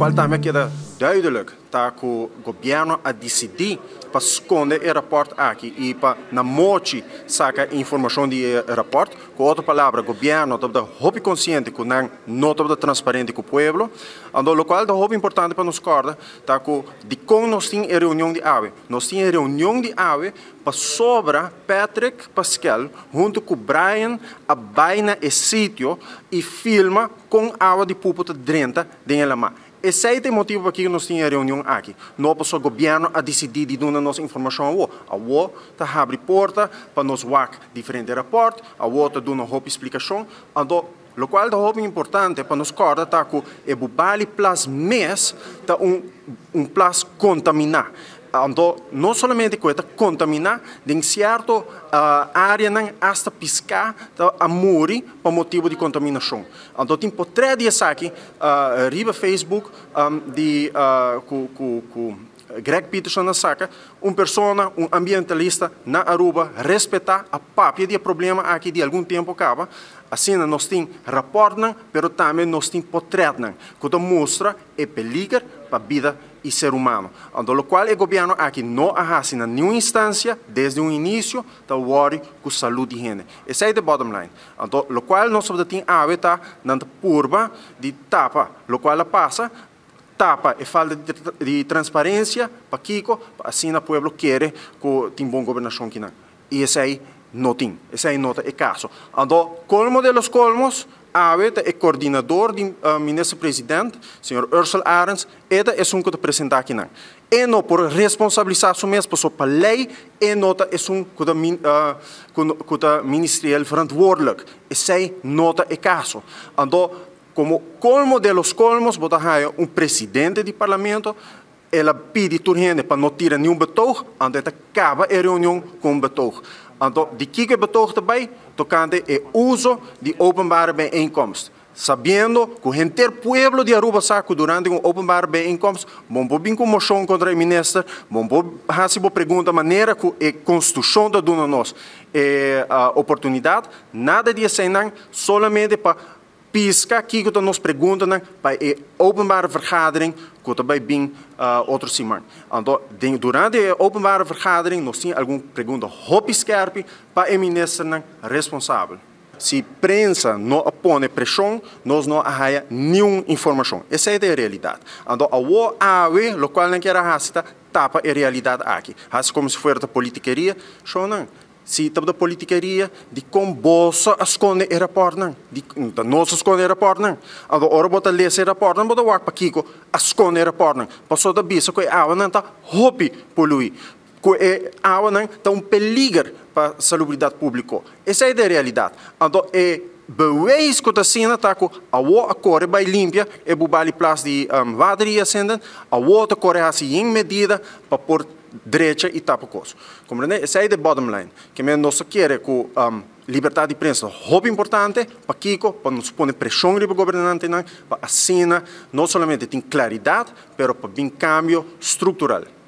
qual também queda duidelijk dat o governo a decidir para esconder o rapport aqui e para na morte sacar informação do rapport. Com outra palavra, o governo está muito consciente que não está transparente com o povo. Então, o qual é muito importante para nos recordar que de como nós temos a reunião de AVE. Nós temos a reunião de AVE para sobra Patrick Pascal junto com Brian a vai na sítio e filma com água de puputa dentro dela mar. Esse é o motivo para que nós temos a reunião aqui. Não é só o governo a decidir de dar nossa informação a você. A você está abrindo porta para nós ver diferentes raportes, a você está dando uma explicação. Então, o qual é muito importante para nos recordar que o Bubali Plus mês está plus contaminado. Então, não somente coisa contaminar, em certa área não hasta piscar a morrer por motivo de contaminação. Então, tem por 3 dias aqui, riba Facebook de Greg Peterson na saca, pessoa, ambientalista na Aruba, respeitar a papia de problema aqui de algum tempo acaba. Assim, nós temos rapport, mas também nós temos portrait, que mostra o perigo para a vida e ser humano. Então, o qual o governo aqui não assina nenhuma instância, desde o início, está worry com a saúde de gente. Esse é o bottom line. Então, o qual nós temos a habitar na curva de tapa, o qual passa, tapa e falta de transparência para Kiko, assim o povo quer que tenha boa governação aqui. E esse aí não tem, esse aí não é o caso. Então, colmo de los colmos, é coordenador do ministro-presidente, senhor Ursula Arens, ele é um que apresenta aqui. E não por responsabilizar o mesmo para a lei, e não é um que ministerial verantwoordelijk. Esse aí não é o caso. Então, como colmo de los colmos, você tem presidente do parlamento, ela pede turgente para não tirar nenhum betoog, então acaba a reunião com betoog. Então, de que betoog também, tocante o uso de openbare bijeenkomst. Sabendo que o inteiro povo de Aruba sabe durante uma openbare bijeenkomst, vamos vir com moção contra o ministro, vamos fazer uma pergunta maneira que a Constituição está dando a nós a oportunidade, nada de assim, somente para pisca aqui que nos perguntam para a openbare vergadering que também vem outro semana. Então, durante a openbare vergadering, nós temos alguma pergunta muito scherpe para o ministro responsável. Se a prensa não põe pressão, nós não temos nenhuma informação. Essa é a realidade. Então, a AWE, o qual não quer fazer, tapa a realidade aqui. Faz como se fosse politiqueria, não. Se está da politiqueria, de como bolsa esconde o rapport, não se esconde o rapport. Então, ora bota ler esse rapport, não bota para Kiko, esconde o rapport. Passou da bisa que a água não está hobby poluir. Que a água não está perigo para a salubridade pública. Essa é a realidade. Então, bewijs que está sendo que a água corre bem limpa, e bubali place de water e ascendente, a água corre assim em medida para pôr direita e tapa coisa. Compreende? Esse é o bottom line. Que nós queremos que a liberdade de imprensa é muito importante para Kiko, para nos pôr pressão sobre o governante, para assim não somente ter claridade, mas para vir cambio estrutural.